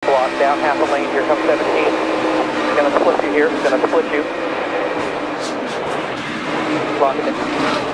block, down half a lane, here comes 17. He's going to split you here, he's going to split you. Lock it in.